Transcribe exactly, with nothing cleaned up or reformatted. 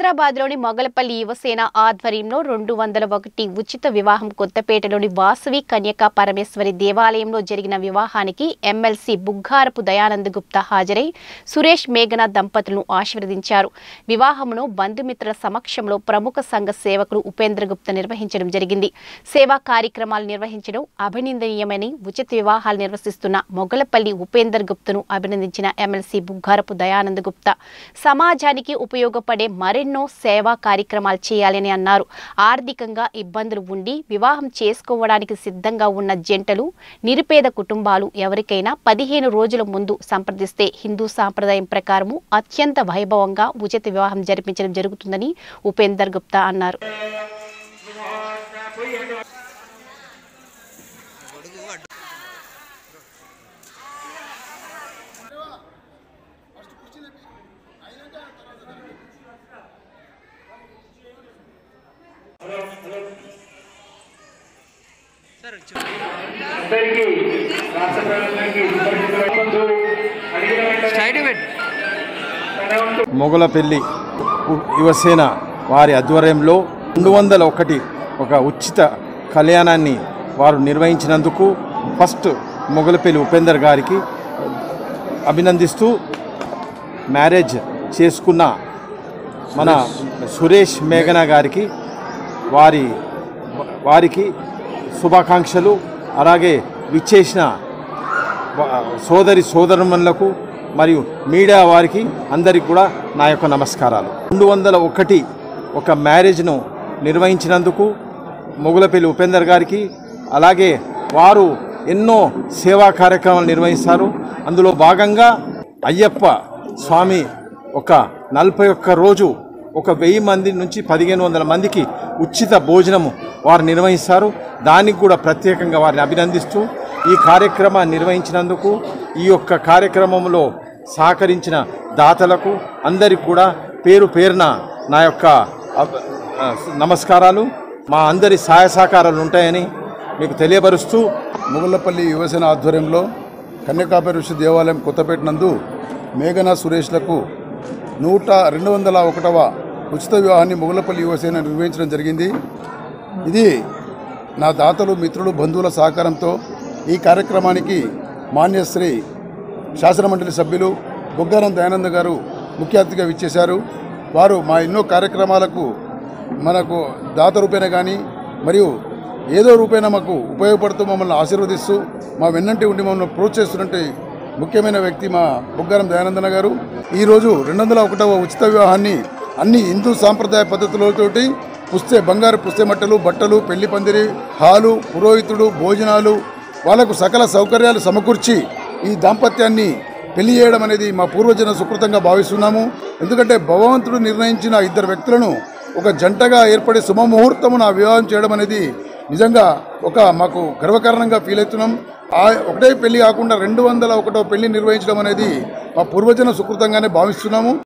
వికారాబాద్లోని మొగలపల్లి యువసేన ఆధ్వర్యంలో రెండు వందల ఒకటి ఉచిత వివాహం కొత్తపేటలోని వాసవి కన్యకా పరమేశ్వరి దేవాలయంలో జరిగిన వివాహానికి ఎమ్మెల్సీ బుగ్గారపు దయానంద్ గుప్తా హాజరై సురేష్ మేఘన దంపతులను ఆశీర్వదించారు. వివాహమును బంధుమిత్రుల సమక్షంలో ప్రముఖ సంఘ సేవకులు ఉపేంద్ర గుప్తా నిర్వహించడం జరిగింది. సేవా కార్యక్రమాలు నిర్వహించడం అభినందనీయమని ఉచిత వివాహాలు నిర్వహిస్తున్న మొగలపల్లి ఉపేంద్ర గుప్తాను అభినందించిన ఎమ్మెల్సీ బుగ్గారపు దయానంద్ గుప్తా సమాజానికి ఉపయోగపడే మరెన్నో సేవా కార్యక్రమాలు చేయాలని అన్నారు. ఆర్థికంగా ఇబ్బందులు ఉండి వివాహం చేసుకోవడానికి సిద్ధంగా ఉన్న జంటలు, నిరుపేద కుటుంబాలు ఎవరికైనా పదిహేను రోజుల ముందు సంప్రదిస్తే హిందూ సాంప్రదాయం ప్రకారము అత్యంత వైభవంగా ఉచిత వివాహం జరిపించడం జరుగుతుందని ఉపేందర్ గుప్తా అన్నారు. మొగలపల్లి యువసేన వారి ఆధ్వర్యంలో రెండు వందల ఒకటి ఒక ఉచిత కళ్యాణాన్ని వారు నిర్వహించినందుకు ఫస్ట్ మొగలపల్లి ఉపేందర్ గారికి అభినందిస్తూ, మ్యారేజ్ చేసుకున్న మన సురేష్ మేఘన గారికి వారి వారికి శుభాకాంక్షలు. అలాగే విచ్చేసిన సోదరి సోదరుమణులకు మరియు మీడియా వారికి అందరికీ కూడా నా యొక్క నమస్కారాలు. రెండు వందల ఒకటి ఒక మ్యారేజ్ను నిర్వహించినందుకు మొగలపల్లి ఉపేందర్ గారికి, అలాగే వారు ఎన్నో సేవా కార్యక్రమాలు నిర్వహిస్తారు. అందులో భాగంగా అయ్యప్ప స్వామి ఒక నలభై ఒక్క రోజు ఒక వెయ్యి మంది నుంచి పదిహేను వందల మందికి ఉచిత భోజనము వారు నిర్వహిస్తారు. దానికి కూడా ప్రత్యేకంగా వారిని అభినందిస్తూ ఈ కార్యక్రమాన్ని నిర్వహించినందుకు, ఈ యొక్క కార్యక్రమంలో సహకరించిన దాతలకు అందరికీ కూడా పేరు పేరున నా యొక్క నమస్కారాలు. మా అందరి సహాయ సహకారాలు ఉంటాయని మీకు తెలియపరుస్తూ, మొగలపల్లి యువసేన ఆధ్వర్యంలో కన్యకాపరమేశ్వరి దేవాలయం కొత్తపేట నందు మేఘన సురేష్లకు నూట రెండు వందల ఒకటవ ఉచిత వివాహాన్ని మొగలపల్లి యువసేన నిర్వహించడం జరిగింది. ఇది నా దాతలు, మిత్రులు, బంధువుల సహకారంతో ఈ కార్యక్రమానికి మాన్యశ్రీ శాసనమండలి సభ్యులు బుగ్గారం దయానంద్ గారు ముఖ్య అతిథిగా విచ్చేశారు. వారు మా ఎన్నో కార్యక్రమాలకు మనకు దాత రూపేణ కానీ మరియు ఏదో రూపేణ మాకు ఉపయోగపడుతూ మమ్మల్ని ఆశీర్వదిస్తూ మా వెన్నంటి ఉండి మమ్మల్ని ప్రోత్సహిస్తున్నట్టు ముఖ్యమైన వ్యక్తి మా బుగ్గారం దయానందన గారు. ఈరోజు రెండు వందల ఒకటవ ఉచిత వివాహాన్ని అన్ని హిందూ సాంప్రదాయ పద్ధతులతోటి పుస్తే బంగారు పుస్తే మట్టలు, బట్టలు, పెళ్లి పందిరి, హాలు, పురోహితుడు, భోజనాలు, వాళ్లకు సకల సౌకర్యాలు సమకూర్చి ఈ దాంపత్యాన్ని పెళ్లి చేయడం అనేది మా పూర్వజన సుకృతంగా భావిస్తున్నాము. ఎందుకంటే భగవంతుడు నిర్ణయించిన ఇద్దరు వ్యక్తులను ఒక జంటగా ఏర్పడే శుభముహూర్తమున వివాహం చేయడం అనేది నిజంగా ఒక మాకు గర్వకారణంగా ఫీల్ అవుతున్నాం. ఆ ఒకటే పెళ్లి కాకుండా రెండు వందల ఒకటో పెళ్లి నిర్వహించడం అనేది మా పూర్వజన సుకృతంగానే భావిస్తున్నాము.